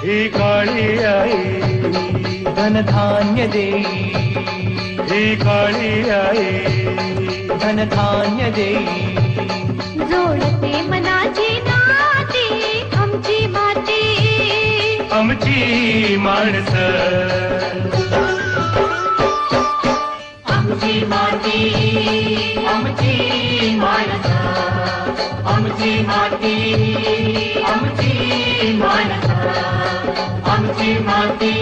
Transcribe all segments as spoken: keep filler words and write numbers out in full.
ही काळी आई धनधान्य देई, ही काळी आई धनधान्य देई. जोडते मनाची नाती आमची माती, आमची माणसं, आमची माती, आमची माणसं, आमची माती, आमची माणसं, आमची माती.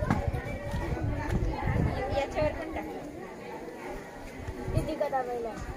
याच्यावर पण टाक. किती कदा बैल